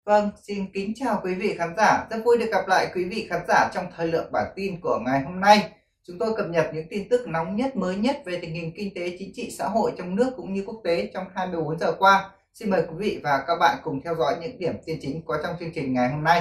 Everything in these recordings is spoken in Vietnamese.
Vâng, xin kính chào quý vị khán giả. Rất vui được gặp lại quý vị khán giả trong thời lượng bản tin của ngày hôm nay. Chúng tôi cập nhật những tin tức nóng nhất, mới nhất về tình hình kinh tế, chính trị, xã hội trong nước cũng như quốc tế trong 24 giờ qua. Xin mời quý vị và các bạn cùng theo dõi những điểm tin chính có trong chương trình ngày hôm nay.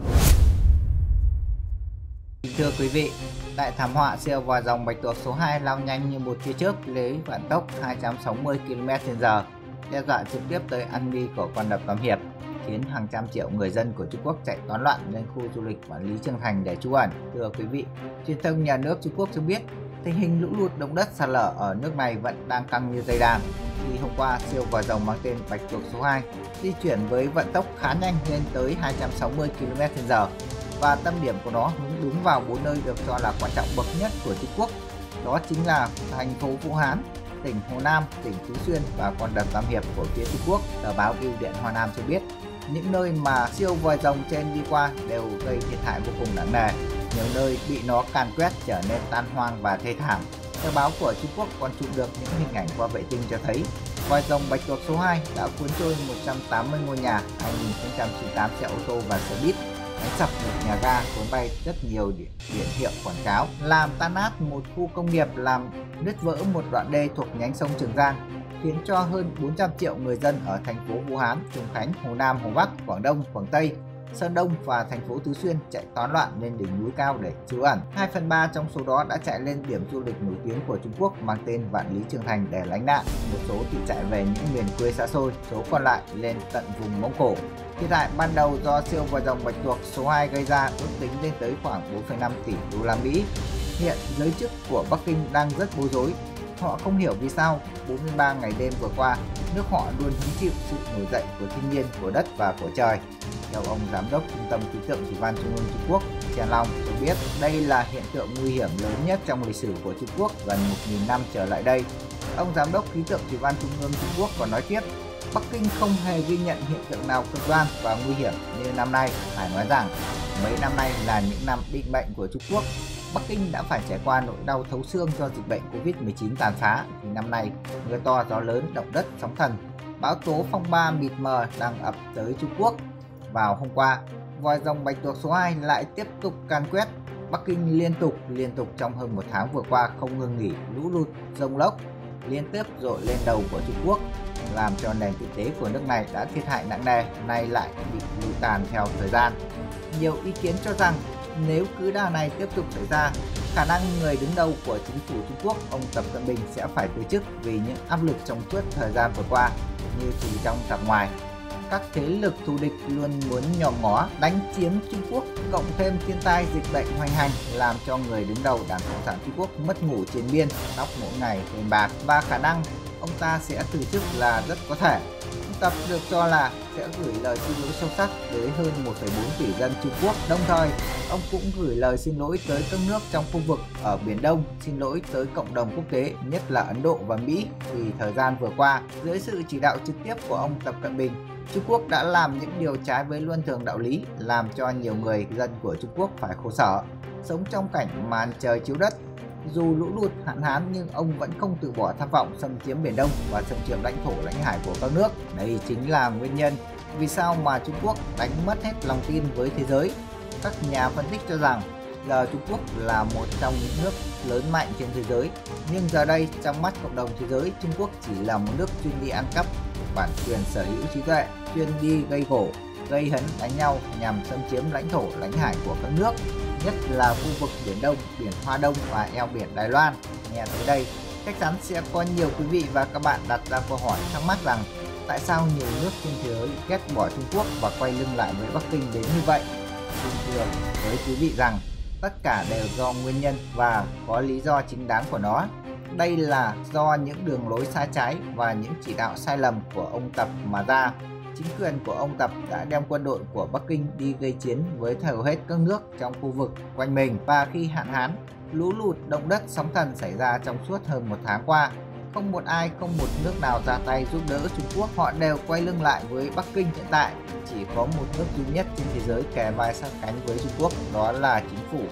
Thưa quý vị, tại thảm họa siêu vòi rồng bạch tuộc số 2 lao nhanh như một tia chớp lấy vận tốc 260 km/h, đe dọa trực tiếp tới an nguy của con đập Tam Hiệp, khiến hàng trăm triệu người dân của Trung Quốc chạy toán loạn lên khu du lịch quản lý Chương Thành để trú ẩn. Thưa quý vị, truyền thông nhà nước Trung Quốc cho biết tình hình lũ lụt, động đất, sạt lở ở nước này vẫn đang căng như dây đàn. Khi hôm qua siêu vòi rồng mang tên bạch tuộc số 2 di chuyển với vận tốc khá nhanh lên tới 260 km/h và tâm điểm của nó hướng đúng vào 4 nơi được cho là quan trọng bậc nhất của Trung Quốc. Đó chính là thành phố Vũ Hán, tỉnh Hồ Nam, tỉnh Tứ Xuyên và con đập Tam Hiệp của phía Trung Quốc. Tờ báo Bưu điện Hoa Nam cho biết những nơi mà siêu vòi rồng trên đi qua đều gây thiệt hại vô cùng nặng nề, nhiều nơi bị nó càn quét trở nên tan hoang và thê thảm. Tờ báo của Trung Quốc còn chụp được những hình ảnh qua vệ tinh cho thấy vòi rồng bạch tuộc số 2 đã cuốn trôi 180 ngôi nhà, 2.098 xe ô tô và xe buýt, đánh sập một nhà ga, cuốn bay rất nhiều biển hiệu quảng cáo, làm tan nát một khu công nghiệp, làm nứt vỡ một đoạn đê thuộc nhánh sông Trường Giang, khiến cho hơn 400 triệu người dân ở thành phố Vũ Hán, Trùng Khánh, Hồ Nam, Hồ Bắc, Quảng Đông, Quảng Tây, Sơn Đông và thành phố Tứ Xuyên chạy toán loạn lên đỉnh núi cao để trú ẩn. 2/3 trong số đó đã chạy lên điểm du lịch nổi tiếng của Trung Quốc mang tên Vạn Lý Trường Thành để lánh nạn. Một số thì chạy về những miền quê xa xôi, số còn lại lên tận vùng Mông Cổ. Thiệt hại ban đầu do siêu vòi rồng bạch tuộc số 2 gây ra ước tính lên tới khoảng 4,5 tỷ đô la Mỹ. Hiện giới chức của Bắc Kinh đang rất bối rối. Họ không hiểu vì sao 43 ngày đêm vừa qua, nước họ luôn hứng chịu sự nổi dậy của thiên nhiên, của đất và của trời. Theo ông Giám đốc Trung tâm Khí tượng Thủy văn Trung ương Trung Quốc, Chen Long cho biết đây là hiện tượng nguy hiểm lớn nhất trong lịch sử của Trung Quốc gần 1.000 năm trở lại đây. Ông Giám đốc Khí tượng Thủy văn Trung ương Trung Quốc còn nói tiếp, Bắc Kinh không hề ghi nhận hiện tượng nào cực đoan và nguy hiểm như năm nay. Phải nói rằng, mấy năm nay là những năm định mệnh của Trung Quốc. Bắc Kinh đã phải trải qua nỗi đau thấu xương do dịch bệnh Covid-19 tàn phá, thì năm nay mưa to, gió lớn, động đất, sóng thần, bão tố, phong ba mịt mờ đang ập tới Trung Quốc. Vào hôm qua, vòi rồng bạch tuộc số 2 lại tiếp tục càn quét Bắc Kinh liên tục trong hơn một tháng vừa qua, không ngừng nghỉ. Lũ lụt, dông lốc liên tiếp dội lên đầu của Trung Quốc, làm cho nền kinh tế của nước này đã thiệt hại nặng nề, nay lại bị lụi tàn theo thời gian. Nhiều ý kiến cho rằng nếu cứ đà này tiếp tục xảy ra, khả năng người đứng đầu của chính phủ Trung Quốc, ông Tập Cận Bình sẽ phải từ chức vì những áp lực trong suốt thời gian vừa qua, như từ trong ra ngoài. Các thế lực thù địch luôn muốn nhòm ngó đánh chiếm Trung Quốc, cộng thêm thiên tai dịch bệnh hoành hành làm cho người đứng đầu Đảng Cộng sản Trung Quốc mất ngủ triền miên, tóc mỗi ngày thêm bạc, và khả năng ông ta sẽ từ chức là rất có thể. Ông Tập được cho là sẽ gửi lời xin lỗi sâu sắc tới hơn 1,4 tỷ dân Trung Quốc. Đồng thời, ông cũng gửi lời xin lỗi tới các nước trong khu vực ở Biển Đông, xin lỗi tới cộng đồng quốc tế, nhất là Ấn Độ và Mỹ, vì thời gian vừa qua, dưới sự chỉ đạo trực tiếp của ông Tập Cận Bình, Trung Quốc đã làm những điều trái với luân thường đạo lý, làm cho nhiều người dân của Trung Quốc phải khổ sở, sống trong cảnh màn trời chiếu đất. Dù lũ lụt, hạn hán nhưng ông vẫn không từ bỏ tham vọng xâm chiếm Biển Đông và xâm chiếm lãnh thổ lãnh hải của các nước. Đây chính là nguyên nhân vì sao mà Trung Quốc đánh mất hết lòng tin với thế giới. Các nhà phân tích cho rằng giờ Trung Quốc là một trong những nước lớn mạnh trên thế giới, nhưng giờ đây trong mắt cộng đồng thế giới, Trung Quốc chỉ là một nước chuyên đi ăn cắp bản quyền sở hữu trí tuệ, chuyên đi gây gổ, gây hấn đánh nhau nhằm xâm chiếm lãnh thổ lãnh hải của các nước, nhất là khu vực Biển Đông, Biển Hoa Đông và eo biển Đài Loan. Nghe tới đây, chắc chắn sẽ có nhiều quý vị và các bạn đặt ra câu hỏi thắc mắc rằng tại sao nhiều nước trên thế giới ghét bỏ Trung Quốc và quay lưng lại với Bắc Kinh đến như vậy? Xin thưa với quý vị rằng tất cả đều do nguyên nhân và có lý do chính đáng của nó. Đây là do những đường lối sai trái và những chỉ đạo sai lầm của ông Tập mà ra. Chính quyền của ông Tập đã đem quân đội của Bắc Kinh đi gây chiến với hầu hết các nước trong khu vực quanh mình, và khi hạn hán, lũ lụt, động đất, sóng thần xảy ra trong suốt hơn một tháng qua, không một nước nào ra tay giúp đỡ Trung Quốc. Họ đều quay lưng lại với Bắc Kinh. Hiện tại chỉ có một nước duy nhất trên thế giới kề vai sát cánh với Trung Quốc, đó là chính phủ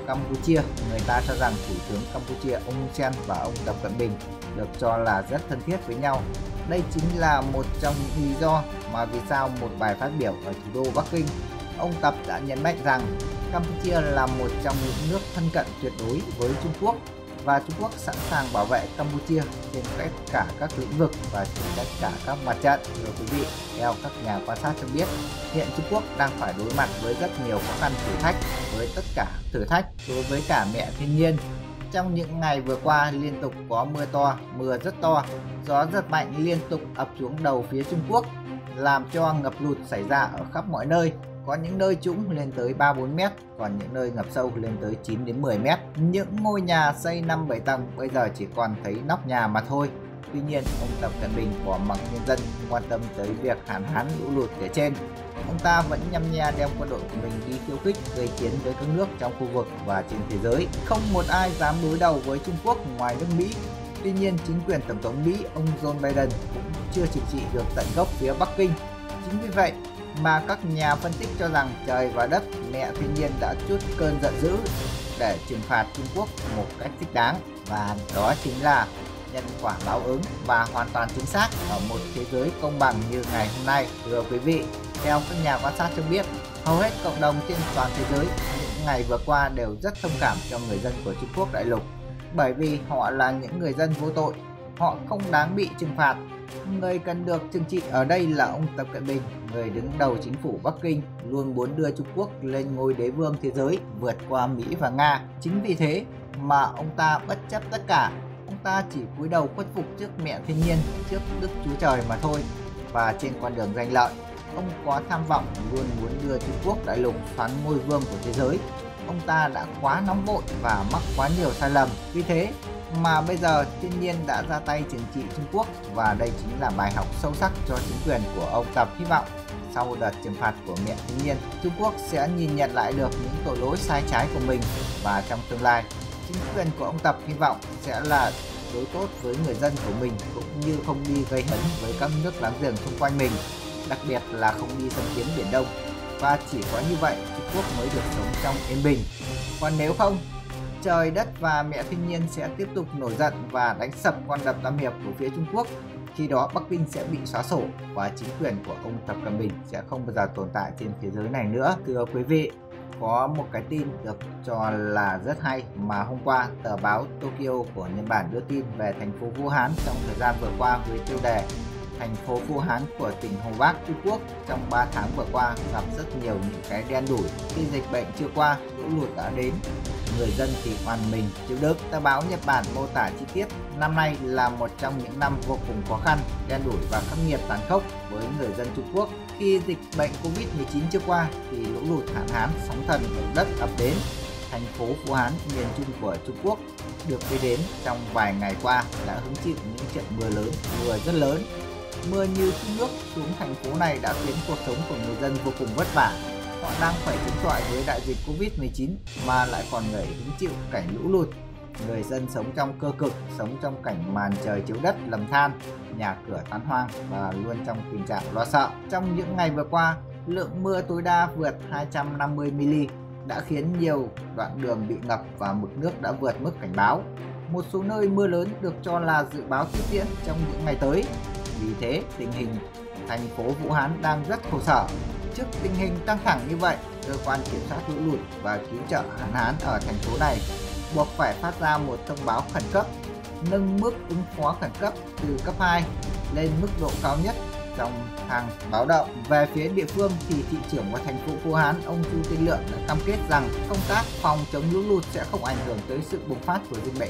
Campuchia, người ta cho rằng Thủ tướng Campuchia ông Hun Sen và ông Tập Cận Bình được cho là rất thân thiết với nhau. Đây chính là một trong những lý do mà vì sao một bài phát biểu ở thủ đô Bắc Kinh, ông Tập đã nhấn mạnh rằng Campuchia là một trong những nước thân cận tuyệt đối với Trung Quốc và Trung Quốc sẵn sàng bảo vệ Campuchia trên tất cả các lĩnh vực và trên tất cả các mặt trận. Thưa quý vị, theo các nhà quan sát cho biết, hiện Trung Quốc đang phải đối mặt với rất nhiều khó khăn thử thách, với tất cả thử thách đối với cả mẹ thiên nhiên. Trong những ngày vừa qua liên tục có mưa to, mưa rất to, gió giật mạnh liên tục ập xuống đầu phía Trung Quốc, làm cho ngập lụt xảy ra ở khắp mọi nơi. Có những nơi trũng lên tới 3-4 mét, còn những nơi ngập sâu lên tới 9 đến 10 mét. Những ngôi nhà xây 5-7 tầng bây giờ chỉ còn thấy nóc nhà mà thôi. Tuy nhiên, ông Tập Cận Bình bỏ mặc nhân dân quan tâm tới việc hạn hán lũ lụt kể trên. Ông ta vẫn nhăm nhe đem quân đội của mình đi khiêu khích gây chiến với các nước trong khu vực và trên thế giới. Không một ai dám đối đầu với Trung Quốc ngoài nước Mỹ. Tuy nhiên, chính quyền Tổng thống Mỹ ông Joe Biden cũng chưa trừng trị được tận gốc phía Bắc Kinh. Chính vì vậy mà các nhà phân tích cho rằng trời và đất, mẹ thiên nhiên đã trút cơn giận dữ để trừng phạt Trung Quốc một cách thích đáng, và đó chính là nhân quả báo ứng và hoàn toàn chính xác ở một thế giới công bằng như ngày hôm nay. Thưa quý vị, theo các nhà quan sát cho biết, hầu hết cộng đồng trên toàn thế giới những ngày vừa qua đều rất thông cảm cho người dân của Trung Quốc đại lục, bởi vì họ là những người dân vô tội, họ không đáng bị trừng phạt. Người cần được trừng trị ở đây là ông Tập Cận Bình, người đứng đầu chính phủ Bắc Kinh, luôn muốn đưa Trung Quốc lên ngôi đế vương thế giới vượt qua Mỹ và Nga. Chính vì thế mà ông ta bất chấp tất cả, ông ta chỉ cúi đầu khuất phục trước mẹ thiên nhiên, trước Đức Chúa Trời mà thôi. Và trên con đường danh lợi, ông có tham vọng luôn muốn đưa Trung Quốc đại lục phán ngôi vương của thế giới. Ông ta đã quá nóng vội và mắc quá nhiều sai lầm. Vì thế mà bây giờ thiên nhiên đã ra tay trừng trị Trung Quốc, và đây chính là bài học sâu sắc cho chính quyền của ông Tập. Hy vọng sau đợt trừng phạt của mẹ thiên nhiên, Trung Quốc sẽ nhìn nhận lại được những tội lỗi sai trái của mình, và trong tương lai, chính quyền của ông Tập hy vọng sẽ là đối tốt với người dân của mình, cũng như không đi gây hấn với các nước láng giềng xung quanh mình, đặc biệt là không đi xâm chiếm Biển Đông. Và chỉ có như vậy Trung Quốc mới được sống trong yên bình. Còn nếu không, trời đất và mẹ thiên nhiên sẽ tiếp tục nổi giận và đánh sập con đập Tam Hiệp của phía Trung Quốc. Khi đó Bắc Kinh sẽ bị xóa sổ và chính quyền của ông Tập Cận Bình sẽ không bao giờ tồn tại trên thế giới này nữa. Thưa quý vị, có một cái tin được cho là rất hay mà hôm qua tờ báo Tokyo của Nhật Bản đưa tin về thành phố Vũ Hán trong thời gian vừa qua với tiêu đề thành phố Vũ Hán của tỉnh Hồ Bắc Trung Quốc trong 3 tháng vừa qua gặp rất nhiều những cái đen đủi. Khi dịch bệnh chưa qua, lũ lụt đã đến, người dân thì oàn mình chịu đựng. Tờ báo Nhật Bản mô tả chi tiết năm nay là một trong những năm vô cùng khó khăn, đen đủi và khắc nghiệt tàn khốc với người dân Trung Quốc. Khi dịch bệnh Covid-19 chưa qua thì lũ lụt, hạn hán, sóng thần động đất ập đến. Thành phố Vũ Hán, miền Trung của Trung Quốc được biết đến trong vài ngày qua đã hứng chịu những trận mưa lớn, mưa rất lớn. Mưa như chút nước xuống thành phố này đã khiến cuộc sống của người dân vô cùng vất vả. Họ đang phải chống chọi với đại dịch Covid-19 mà lại còn phải hứng chịu cảnh lũ lụt. Người dân sống trong cơ cực, sống trong cảnh màn trời chiếu đất lầm than, nhà cửa tan hoang và luôn trong tình trạng lo sợ. Trong những ngày vừa qua, lượng mưa tối đa vượt 250 mm đã khiến nhiều đoạn đường bị ngập và mực nước đã vượt mức cảnh báo. Một số nơi mưa lớn được cho là dự báo tiếp diễn trong những ngày tới. Vì thế, tình hình thành phố Vũ Hán đang rất khổ sở. Trước tình hình căng thẳng như vậy, cơ quan kiểm soát lũ lụt và cứu trợ hạn hán ở thành phố này buộc phải phát ra một thông báo khẩn cấp, nâng mức ứng phó khẩn cấp từ cấp 2 lên mức độ cao nhất trong thang báo động. Về phía địa phương thì thị trưởng của thành phố Vũ Hán, ông Chu Tinh Lượng đã cam kết rằng công tác phòng chống lũ lụt sẽ không ảnh hưởng tới sự bùng phát của dịch bệnh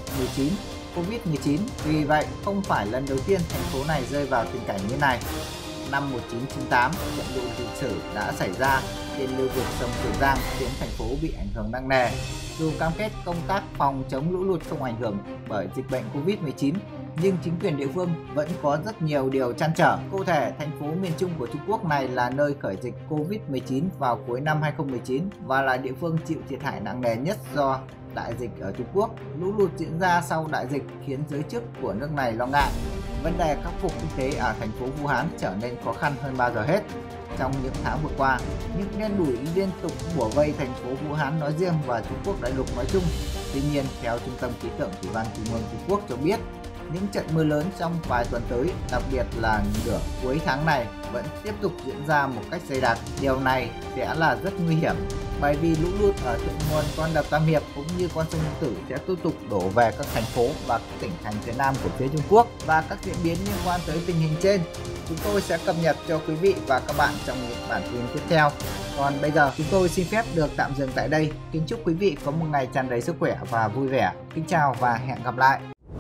Covid-19. Vì vậy, không phải lần đầu tiên thành phố này rơi vào tình cảnh như này. Năm 1998, trận lũ lịch sử đã xảy ra trên lưu vực sông Trường Giang khiến thành phố bị ảnh hưởng nặng nề. Dù cam kết công tác phòng chống lũ lụt không ảnh hưởng bởi dịch bệnh Covid-19, nhưng chính quyền địa phương vẫn có rất nhiều điều trăn trở. Cụ thể, thành phố miền Trung của Trung Quốc này là nơi khởi dịch Covid-19 vào cuối năm 2019 và là địa phương chịu thiệt hại nặng nề nhất do đại dịch ở Trung Quốc. Lũ lụt diễn ra sau đại dịch khiến giới chức của nước này lo ngại vấn đề khắc phục kinh tế ở thành phố Vũ Hán trở nên khó khăn hơn bao giờ hết. Trong những tháng vừa qua, những đen đủi liên tục bủa vây thành phố Vũ Hán nói riêng và Trung Quốc đại lục nói chung. Tuy nhiên, theo Trung tâm Khí tượng Thủy văn Trung ương Trung Quốc cho biết, những trận mưa lớn trong vài tuần tới, đặc biệt là nửa cuối tháng này, vẫn tiếp tục diễn ra một cách dày đặc. Điều này sẽ là rất nguy hiểm, bởi vì lũ lụt ở thượng nguồn con đập Tam Hiệp cũng như con sông Tử sẽ tiếp tục đổ về các thành phố và các tỉnh thành phía Nam của phía Trung Quốc. Và các diễn biến liên quan tới tình hình trên, chúng tôi sẽ cập nhật cho quý vị và các bạn trong những bản tin tiếp theo. Còn bây giờ chúng tôi xin phép được tạm dừng tại đây. Kính chúc quý vị có một ngày tràn đầy sức khỏe và vui vẻ. Kính chào và hẹn gặp lại.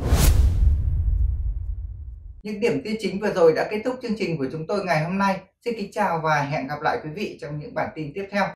Những điểm tin chính vừa rồi đã kết thúc chương trình của chúng tôi ngày hôm nay. Xin kính chào và hẹn gặp lại quý vị trong những bản tin tiếp theo.